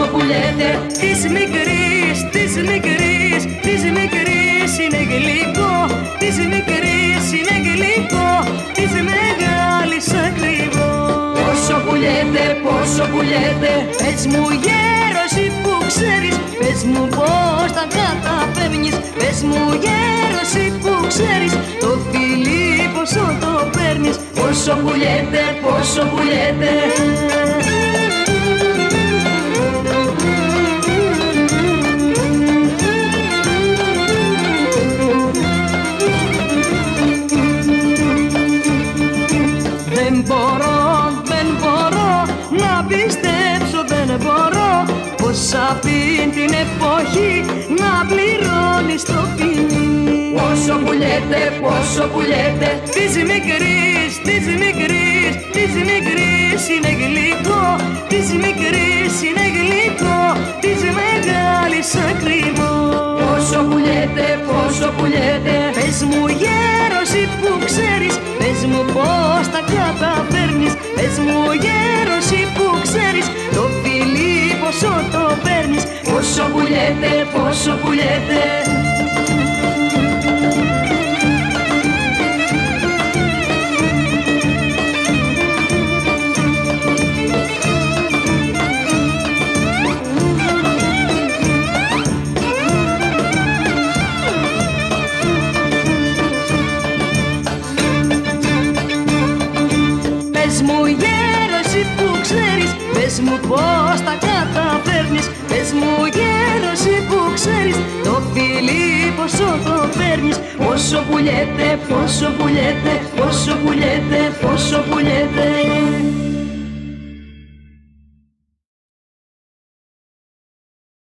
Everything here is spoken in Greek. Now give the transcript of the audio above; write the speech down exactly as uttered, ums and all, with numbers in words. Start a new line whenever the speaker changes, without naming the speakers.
πουλιέται. Της μικρής, της μικρής, της μικρής είναι γλυκό, της μικρής είναι γλυκό, της μεγάλης ακριβό. Πόσο πουλιέται, πόσο πουλιέται, πες μου γέρωση που ξέρεις, πες μου πως τα καταφέρνεις, πες μου γέρωση που ξέρεις, το φιλί πόσο το παίρνεις. Πόσο πουλιέται, πόσο πουλιέται. Δεν μπορώ, δεν μπορώ να πιστέψω, δεν μπορώ πως αυτήν την εποχή να πληρώνεις το φιλί. Πόσο πουλιέται, πόσο πουλιέται, της μικρής, της μικρής, της μικρής είναι γλυκό, της μικρής είναι γλυκό, της μεγάλης ακριβό. Πόσο πουλιέται, πόσο πουλιέται, πες μου γέρωση που ξέρεις, πες μου πως τα καταφέρνεις, πες μου γέρωση που ξέρεις, το φιλί πόσο το παίρνεις. Πόσο πουλιέται, πόσο πουλιέται. Πες μου γέρωση που ξέρεις, πες μου πως τα καταφέρνεις, πες μου γέρωση που ξέρεις, το φιλί πόσο το παίρνεις. Πόσο πουλιέται, πόσο πουλιέται, πόσο πουλιέται, πόσο πουλιέται.